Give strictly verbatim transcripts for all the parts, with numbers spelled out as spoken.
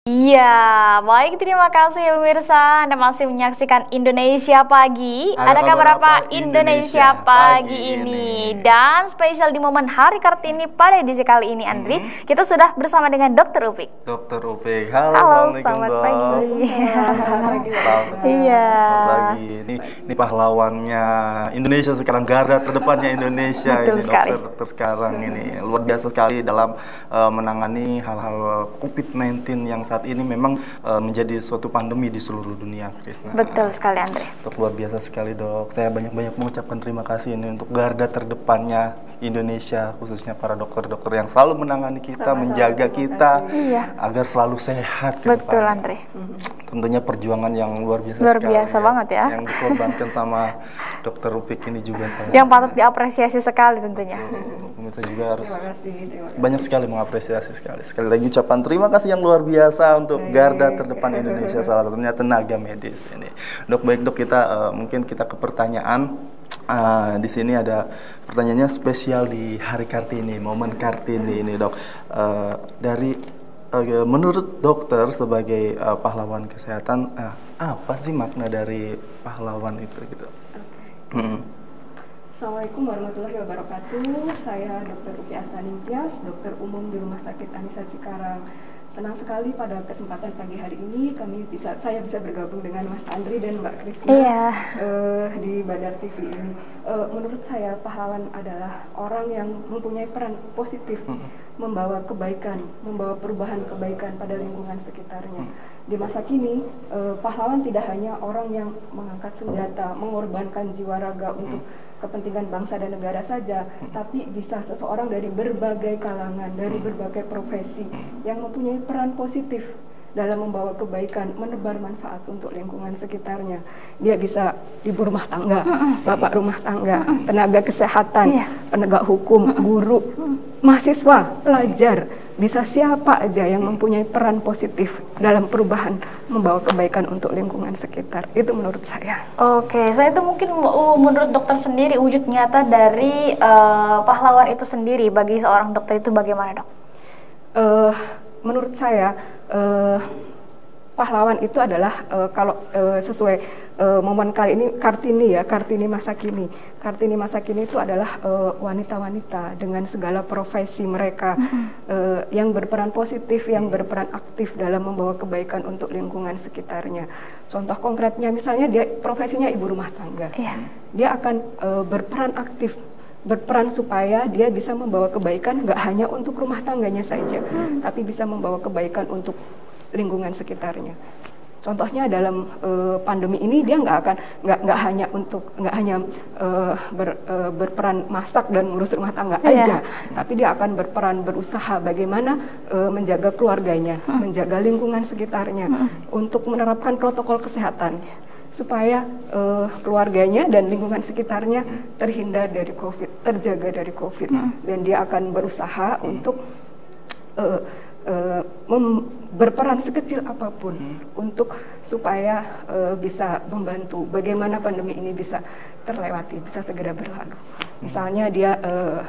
Iya, baik, terima kasih pemirsa. Anda masih menyaksikan Indonesia Pagi. Ada Ada kabar kabar apa apa Indonesia Indonesia Pagi pagi ini? ini? Dan spesial di momen Hari Kartini pada edisi kali ini, Andri, Hmm. kita sudah bersama dengan Dokter Upik. Dokter Upik, halo, Halo, assalamualaikum selamat dok. pagi. Selamat pagi, Selamat- Iya. Selamat pagi. Ini, ini pahlawannya Indonesia sekarang, garda terdepannya Indonesia. Betul ini sekali. dokter, dokter sekarang ini luar biasa sekali dalam uh, menangani hal-hal covid sembilan belas yang saat ini memang uh, menjadi suatu pandemi di seluruh dunia, Krisna. Betul sekali, Andri. Dok, luar biasa sekali dok. Saya banyak-banyak mengucapkan terima kasih ini untuk garda terdepannya Indonesia, khususnya para dokter-dokter yang selalu menangani kita, Sama-sama, menjaga terima kita kasih. Iya. agar selalu sehat ke Betul, depannya. Andri. Tentunya perjuangan yang luar biasa Luar sekali biasa banget ya. Yang dikorbankan sama Dokter Upik ini juga salah Yang satu. patut diapresiasi sekali tentunya. Pemirsa juga harus Terima kasih, terima kasih. banyak sekali mengapresiasi sekali. Sekali lagi ucapan terima kasih yang luar biasa untuk garda terdepan Indonesia, salah satunya tenaga medis ini. Dok, baik dok, kita uh, mungkin kita ke pertanyaan. Uh, di sini ada pertanyaannya spesial di Hari Kartini, momen Kartini ini dok. Uh, dari uh, menurut dokter sebagai uh, pahlawan kesehatan, uh, apa sih makna dari pahlawan itu gitu? Hmm. Assalamualaikum warahmatullahi wabarakatuh. Saya Dokter Upi Astaningtyas, dokter umum di Rumah Sakit Anisa Cikarang. Senang sekali pada kesempatan pagi hari ini kami bisa saya bisa bergabung dengan Mas Andri dan Mbak Krisna Iya. eh, di Badar T V ini. Eh, menurut saya pahlawan adalah orang yang mempunyai peran positif, membawa kebaikan, membawa perubahan kebaikan pada lingkungan sekitarnya. Di masa kini, eh, pahlawan tidak hanya orang yang mengangkat senjata, mengorbankan jiwa raga untuk kepentingan bangsa dan negara saja, tapi bisa seseorang dari berbagai kalangan, dari berbagai profesi yang mempunyai peran positif dalam membawa kebaikan, menebar manfaat untuk lingkungan sekitarnya. Dia bisa ibu rumah tangga, bapak rumah tangga, tenaga kesehatan, Iya. penegak hukum, guru, mahasiswa, pelajar, bisa siapa aja yang mempunyai peran positif dalam perubahan membawa kebaikan untuk lingkungan sekitar. Itu menurut saya. Oke, saya itu mungkin uh, menurut dokter sendiri wujud nyata dari uh, pahlawan itu sendiri bagi seorang dokter itu bagaimana, dok? Eh, menurut saya eh, pahlawan itu adalah eh, kalau eh, sesuai eh, momen kali ini Kartini ya, Kartini masa kini. Kartini masa kini itu adalah eh, wanita-wanita dengan segala profesi mereka eh, yang berperan positif, yang berperan aktif dalam membawa kebaikan untuk lingkungan sekitarnya. Contoh konkretnya misalnya dia profesinya ibu rumah tangga. Iya. Dia akan eh, berperan aktif, berperan supaya dia bisa membawa kebaikan nggak hanya untuk rumah tangganya saja, tapi bisa membawa kebaikan untuk lingkungan sekitarnya. Contohnya dalam uh, pandemi ini dia nggak akan nggak nggak hanya untuk nggak hanya uh, ber, uh, berperan masak dan ngurus rumah tangga Iya. aja, tapi dia akan berperan berusaha bagaimana uh, menjaga keluarganya, menjaga lingkungan sekitarnya, untuk menerapkan protokol kesehatan supaya uh, keluarganya dan lingkungan sekitarnya terhindar dari COVID, terjaga dari COVID, dan dia akan berusaha untuk uh, uh, mem- berperan sekecil apapun untuk supaya uh, bisa membantu bagaimana pandemi ini bisa terlewati, bisa segera berlalu. Misalnya dia uh,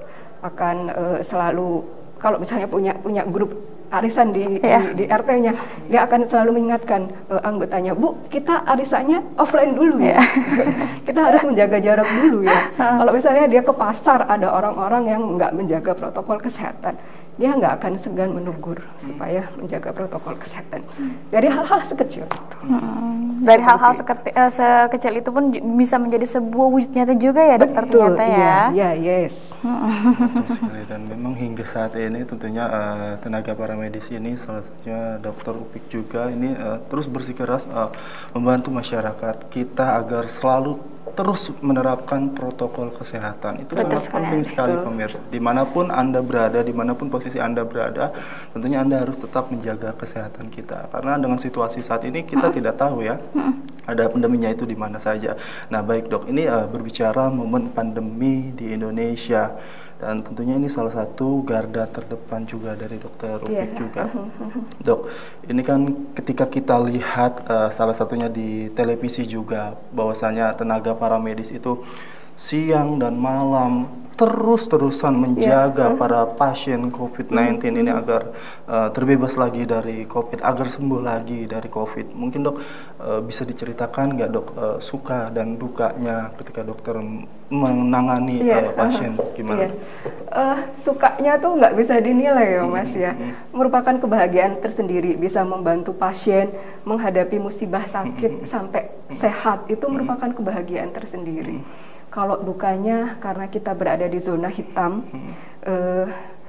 akan uh, selalu kalau misalnya punya punya grup arisan di, Iya. di, di R T-nya, dia akan selalu mengingatkan uh, anggotanya, Bu, kita arisannya offline dulu ya. Kita harus menjaga jarak dulu ya. Kalau misalnya dia ke pasar, ada orang-orang yang nggak menjaga protokol kesehatan, dia nggak akan segan menegur supaya menjaga protokol kesehatan. Dari hal-hal sekecil itu. Hmm, dari hal-hal seketi- eh, sekecil itu pun j- bisa menjadi sebuah wujud nyata juga ya, dokter, ternyata ya. iya, iya, yes. Betul sekali. Dan memang hingga saat ini tentunya uh, tenaga paramedis ini, salah satunya Dokter Upik juga ini uh, terus bersikeras uh, membantu masyarakat kita agar selalu terus menerapkan protokol kesehatan. Itu Betul sangat sekali, penting Anda. sekali Betul. pemirsa. Dimanapun Anda berada, dimanapun posisi Anda berada, tentunya Anda harus tetap menjaga kesehatan kita. Karena dengan situasi saat ini kita tidak tahu ya, ada pandeminya itu di mana saja. Nah baik dok, ini uh, berbicara momen pandemi di Indonesia. Dan tentunya ini salah satu garda terdepan juga dari Dokter Upik Iya. juga. Dok, ini kan ketika kita lihat uh, salah satunya di televisi juga, bahwasanya tenaga paramedis itu siang dan malam terus-terusan menjaga Yeah. para pasien covid sembilan belas ini agar uh, terbebas lagi dari COVID, agar sembuh lagi dari COVID. Mungkin dok uh, bisa diceritakan nggak dok uh, suka dan dukanya ketika dokter menangani Yeah. uh, pasien gimana? Yeah. Uh, sukanya tuh nggak bisa dinilai ya Mas ya. Merupakan kebahagiaan tersendiri bisa membantu pasien menghadapi musibah sakit sampai sehat, itu merupakan kebahagiaan tersendiri. Kalau dukanya karena kita berada di zona hitam, uh,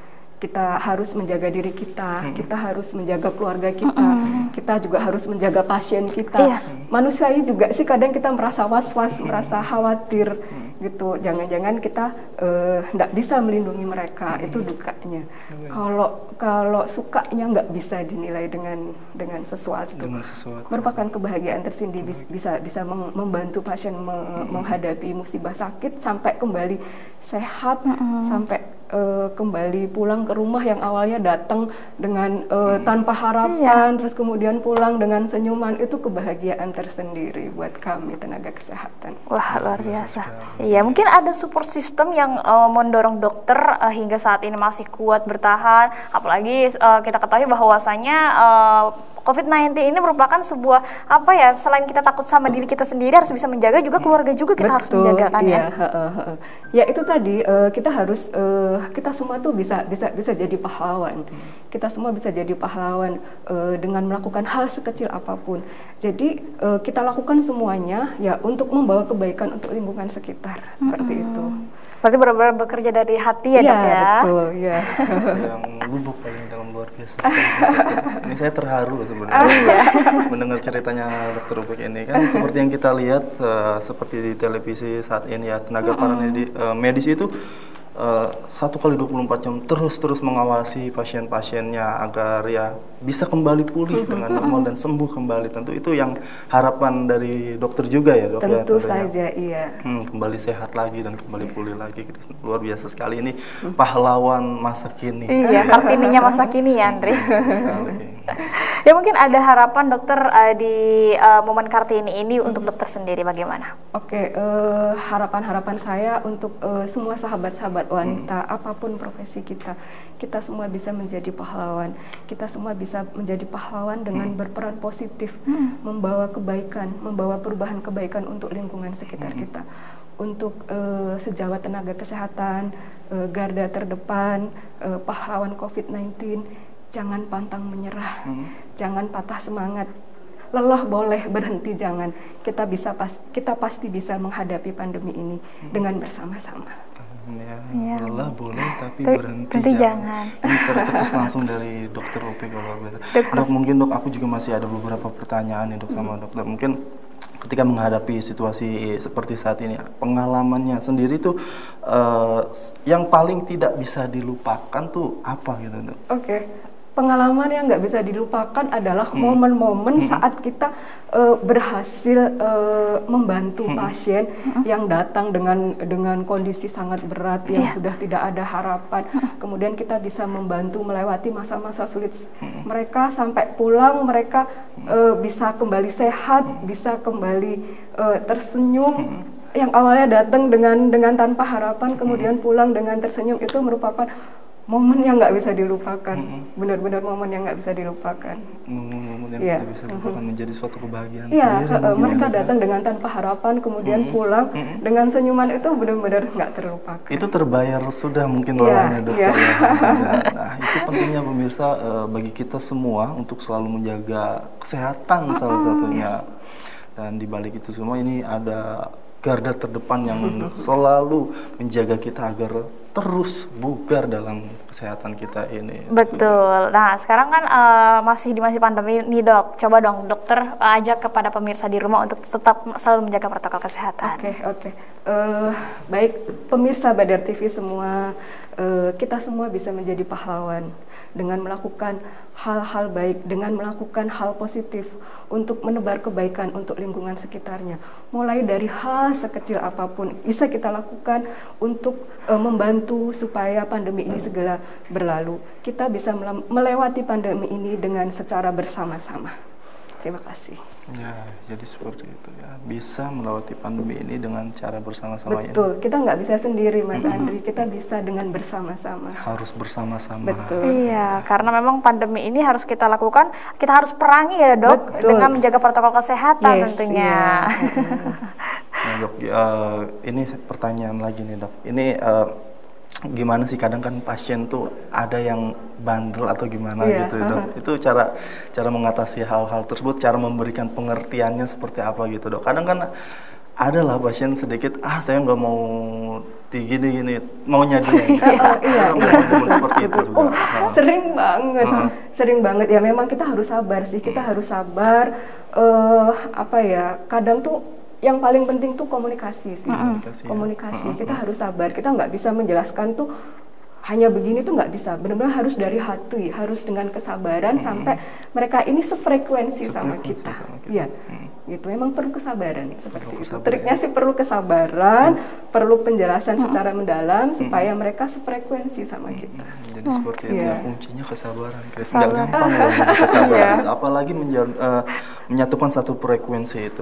kita harus menjaga diri kita, kita harus menjaga keluarga kita, kita juga harus menjaga pasien kita. Iya. Manusiawi juga sih kadang kita merasa was-was, merasa khawatir gitu. Jangan-jangan kita tidak uh, bisa melindungi mereka, itu dukanya. Kalau kalau sukanya nggak bisa dinilai dengan dengan sesuatu. Dengan sesuatu. Merupakan kebahagiaan tersendiri bisa bisa membantu pasien me menghadapi musibah sakit sampai kembali sehat, sampai Uh, kembali pulang ke rumah yang awalnya datang dengan uh, tanpa harapan, iya. terus kemudian pulang dengan senyuman, itu kebahagiaan tersendiri buat kami tenaga kesehatan. Wah, luar biasa. Iya, mungkin ada support system yang uh, mendorong dokter uh, hingga saat ini masih kuat bertahan. Apalagi uh, kita ketahui bahwasanya uh, covid sembilan belas ini merupakan sebuah apa ya, selain kita takut sama diri kita sendiri, harus bisa menjaga juga keluarga juga kita Betul, harus menjaga kan iya, ya. he, he, he. Ya itu tadi uh, kita harus uh, kita semua tuh bisa bisa bisa jadi pahlawan. Kita semua bisa jadi pahlawan uh, dengan melakukan hal sekecil apapun. Jadi uh, kita lakukan semuanya ya untuk membawa kebaikan untuk lingkungan sekitar, seperti Mm-hmm. itu. Berarti benar-benar bekerja dari hati ya, Iya, dok ya. betul, ya. Yang lubuk paling dalam, luar biasa sekali. Ini saya terharu sebenarnya Oh, iya. mendengar ceritanya dokter Upik ini. Kan seperti yang kita lihat uh, seperti di televisi saat ini ya, tenaga paramedis uh, medis itu uh, satu kali dua puluh empat jam terus-terus mengawasi pasien-pasiennya agar ya bisa kembali pulih dengan normal dan sembuh kembali. Tentu itu yang harapan dari dokter juga ya, dok ya. Tentu tentunya. saja, iya. Hmm, kembali sehat lagi dan kembali pulih lagi. Luar biasa sekali, ini pahlawan masa kini. Iya, Kartininya masa kini ya, Andri. Sekali. Ya mungkin ada harapan dokter uh, di uh, momen Kartini ini untuk dokter sendiri bagaimana? Oke, eh, harapan-harapan saya untuk eh, semua sahabat-sahabat wanita, apapun profesi kita, kita semua bisa menjadi pahlawan. Kita semua bisa menjadi pahlawan dengan berperan positif, membawa kebaikan, membawa perubahan kebaikan untuk lingkungan sekitar kita. Untuk eh, sejawat tenaga kesehatan, eh, garda terdepan, eh, pahlawan covid sembilan belas, jangan pantang menyerah, jangan patah semangat. Lelah boleh, berhenti jangan. Kita bisa pas, kita pasti bisa menghadapi pandemi ini dengan bersama-sama. Ya, Ya. lelah boleh tapi Tapi berhenti, berhenti jangan. jangan. Ini tercetus langsung dari dokter Upik, luar biasa. Dok, Dok, mungkin dok aku juga masih ada beberapa pertanyaan nih dok sama dokter. Mungkin ketika menghadapi situasi seperti saat ini, pengalamannya sendiri tuh uh, yang paling tidak bisa dilupakan tuh apa gitu dok? Oke, pengalaman yang nggak bisa dilupakan adalah momen-momen Hmm. saat kita uh, berhasil uh, membantu Hmm. pasien yang datang dengan dengan kondisi sangat berat, yang Iya. sudah tidak ada harapan. Kemudian kita bisa membantu melewati masa-masa sulit mereka sampai pulang, mereka uh, bisa kembali sehat, bisa kembali uh, tersenyum. Yang awalnya datang dengan dengan tanpa harapan, kemudian pulang dengan tersenyum, itu merupakan momen yang nggak bisa dilupakan, benar-benar momen yang nggak bisa dilupakan. Momen-momen yang Iya. tidak bisa dilupakan menjadi suatu kebahagiaan Iya, sendiri. uh, mungkin mereka ya, Dok, datang dengan tanpa harapan, kemudian pulang dengan senyuman, itu benar-benar nggak terlupakan. itu terbayar sudah mungkin Iya, lelahnya dokter. iya. Ya. Nah itu pentingnya pemirsa, eh, bagi kita semua untuk selalu menjaga kesehatan salah satunya. Dan di balik itu semua ini ada garda terdepan yang selalu menjaga kita agar terus bugar dalam kesehatan kita ini. Betul. Nah, sekarang kan uh, masih di masa pandemi nih, Dok. Coba dong dokter uh, ajak kepada pemirsa di rumah untuk tetap selalu menjaga protokol kesehatan. Oke, oke. Eh, baik, pemirsa Badar T V semua, eh, kita semua bisa menjadi pahlawan dengan melakukan hal-hal baik, dengan melakukan hal positif untuk menebar kebaikan untuk lingkungan sekitarnya. Mulai dari hal sekecil apapun bisa kita lakukan untuk eh, membantu supaya pandemi ini segera berlalu. Kita bisa melewati pandemi ini dengan secara bersama-sama. Terima kasih. Ya, jadi seperti itu ya. Bisa melewati pandemi ini dengan cara bersama-sama ya. Betul, kita nggak bisa sendiri Mas Andri, kita bisa dengan bersama-sama. Harus bersama-sama. Betul. Iya, karena memang pandemi ini harus kita lakukan, kita harus perangi ya dok, Betul. dengan menjaga protokol kesehatan Yes, tentunya. iya. Nah dok, uh, ini pertanyaan lagi nih dok. Ini uh, gimana sih, kadang kan pasien tuh ada yang bandel atau gimana Iya, gitu dok. Itu cara cara mengatasi hal-hal tersebut, cara memberikan pengertiannya seperti apa gitu dok. Kadang kan ada lah pasien sedikit, ah saya nggak mau gini-gini, maunya dia. Gitu. Oh, iya, iya. Seperti itu juga. Oh, Nah. sering banget, Uh-uh. sering banget ya. Memang kita harus sabar sih, kita harus sabar. eh apa ya? Kadang tuh yang paling penting tuh komunikasi sih. Komunikasi, ya. Komunikasi. Uh-uh. Kita harus sabar. Kita nggak bisa menjelaskan tuh hanya begini tuh nggak bisa. Benar-benar harus dari hati, harus dengan kesabaran Hmm. sampai mereka ini sefrekuensi sama Sefrekuensi kita. sama kita. Iya, Hmm. gitu. Memang perlu kesabaran seperti Perlu itu. kesabaran. Triknya sih perlu kesabaran, perlu penjelasan secara mendalam supaya mereka sefrekuensi sama kita. Jadi seperti itu iya. ya, kuncinya kesabaran. Chris. Sabar. Nggak gampang loh menjaga kesabaran. Iya. Apalagi menja- eh, menyatukan satu frekuensi itu.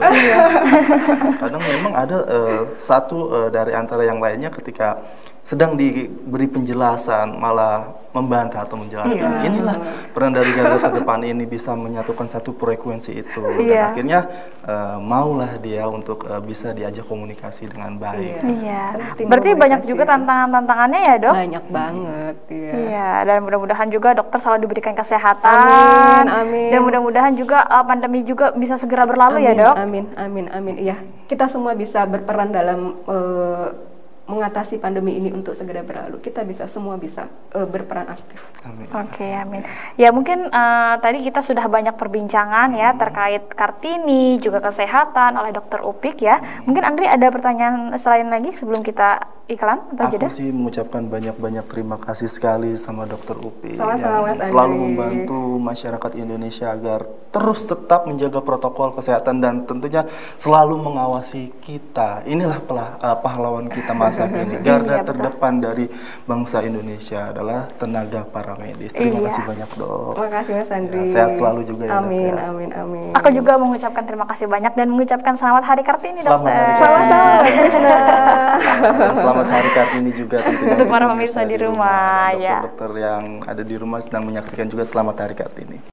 Kadang memang ada eh, satu eh, dari antara yang lainnya ketika sedang diberi penjelasan malah membantah atau menjelaskan. Iya. Inilah peran dari garda terdepan ini, bisa menyatukan satu frekuensi itu. Dan Iya. akhirnya eh, maulah dia untuk eh, bisa diajak komunikasi dengan baik. Iya, Penting berarti banyak komunikasi juga itu. tantangan-tantangannya ya dok? Banyak banget, ya. Iya, dan mudah-mudahan juga dokter selalu diberikan kesehatan. Amin, amin. Dan mudah-mudahan juga uh, pandemi juga bisa segera berlalu ya Amin, dok. Amin, amin, amin. Iya, kita semua bisa berperan dalam eh, mengatasi pandemi ini untuk segera berlalu. Kita bisa semua bisa eh, berperan aktif. Amin. Oke, amin. Ya mungkin uh, tadi kita sudah banyak perbincangan ya terkait Kartini, juga kesehatan oleh dokter Upik ya. Mungkin Andri ada pertanyaan selain lagi sebelum kita iklan atau Aku jeda? sih mengucapkan banyak-banyak terima kasih sekali sama dokter Upi Sama-sama, yang Mas selalu Andri. membantu masyarakat Indonesia agar terus tetap menjaga protokol kesehatan dan tentunya selalu mengawasi kita. Inilah pelah- uh, pahlawan kita masa kini. Garda Iya, betul. terdepan dari bangsa Indonesia adalah tenaga para medis. Terima Iya. kasih banyak dok. Terima kasih Mas Andri. Ya, sehat selalu juga ya, Dok, Amin, ya. amin, amin. Aku juga mengucapkan terima kasih banyak dan mengucapkan selamat Hari Kartini Selamat dokter. Hari Kartini. Sama-sama, Mbak Krisna. Dan selamat hari Kartini juga tentunya Untuk para pemirsa di rumah, dan ya. dokter-dokter yang ada di rumah sedang menyaksikan juga selamat hari Kartini.